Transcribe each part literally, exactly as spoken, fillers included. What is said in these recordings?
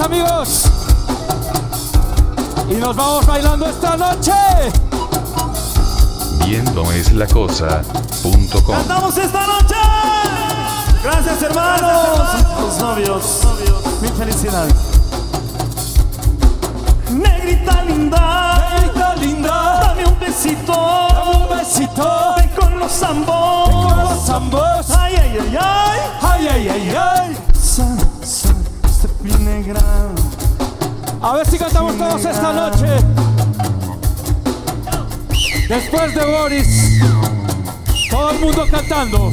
amigos. Y nos vamos bailando esta noche. Viendo es la cosa punto com. ¡Cantamos esta noche! Gracias, hermanos. Los novios. Mil felicidades. Negrita linda, Negrita linda, dame un besito, dame un besito. ven con los zambos, Ven con los zambos. ay, ay, ay, ay, Ay, ay, ay, ay. Sa, sa, Steffi negra. A ver si cantamos todos esta noche. Después de Boris, todo el mundo cantando.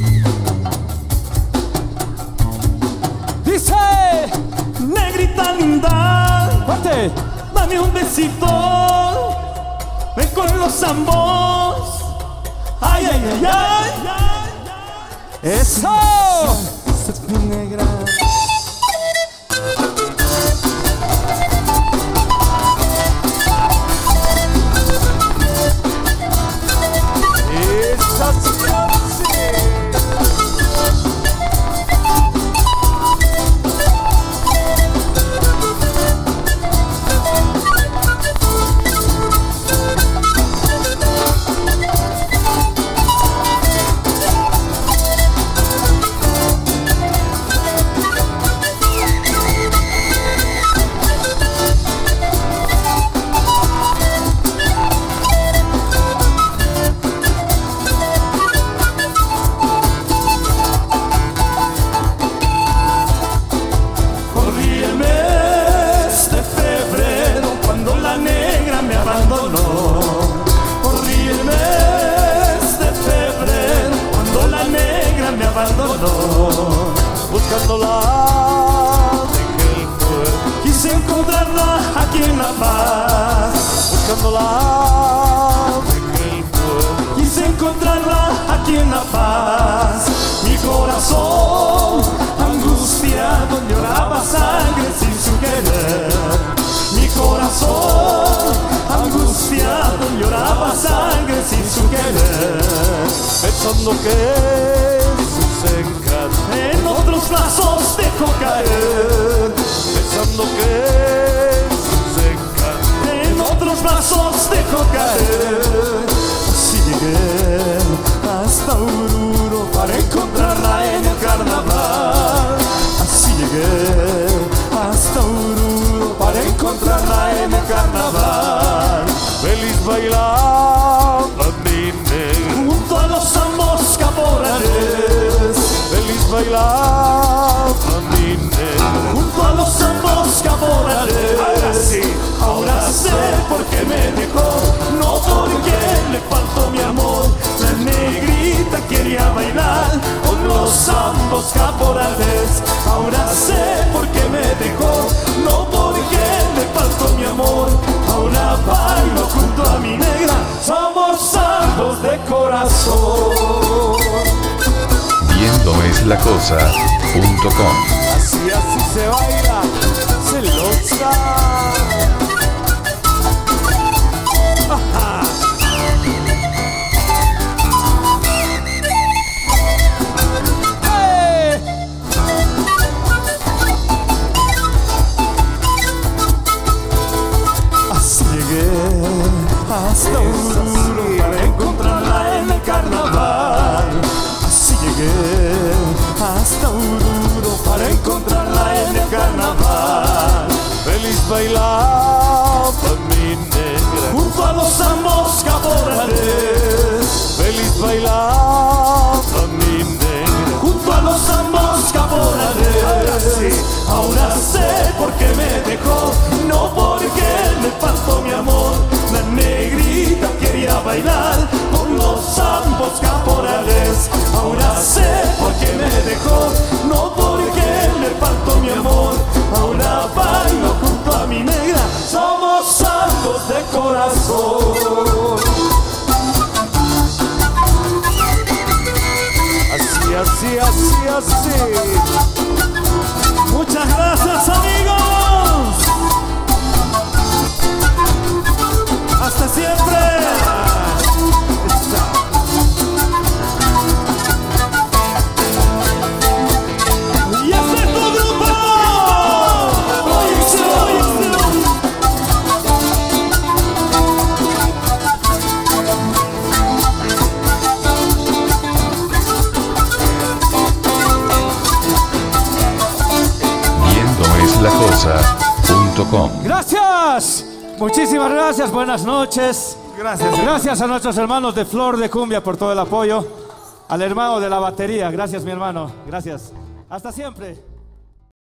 Dice: Negrita linda, fuerte. dame un besito, ven con los zambos, ay, ay, ay, ay, ¡Eso! Steffi negra. Buscándola dejé el puerto, quise encontrarla aquí en La Paz. Buscándola dejé el puerto, quise encontrarla aquí en La Paz. Mi corazón angustiado lloraba sangre sin su querer. Mi corazón angustiado lloraba sangre sin su querer, pensando que sus encantos en otros brazos dejó caer, pensando que sus encantos en otros brazos dejó caer. Así llegué hasta Oruro para encontrarla en el carnaval. Así llegué hasta Oruro para encontrarla en el carnaval. Feliz bailaba mi negra junto a los zambos caporales. Feliz bailaba mi negra junto a los zambos caporales. Ahora sí, ahora sé por qué me dejó, no porque le faltó mi amor. La negrita quería bailar con los zambos caporales. Ahora sé por qué me dejó, no porque le faltó mi amor. Ahora bailo junto a mi negra, somos zambos de corazón. Viendo es la cosa punto com. Así, así se baila, celosa. Ajá. Así llegué hasta Oruro para encontrarla en el carnaval. Así llegué hasta Oruro para encontrarla en el carnaval. Feliz bailaba mi negra junto a los zambos caporales. Feliz bailaba mi negra junto a los zambos caporales. Ahora sí, ahora sé por qué me dejó, no porque le faltó mi amor. La negrita quería bailar con los zambos caporales. Ahora sé por qué me dejó, no porque le faltó mi amor. Ahora bailo junto a mi negra, somos zambos de corazón. Así, así, así, así. Muchas gracias, amigos. Hasta siempre. Y este es tu grupo. Proyección. com. Gracias. Muchísimas gracias. Buenas noches. Gracias. Gracias a nuestros hermanos de Flor de Cumbia por todo el apoyo. Al hermano de la batería. Gracias, mi hermano. Gracias. Hasta siempre.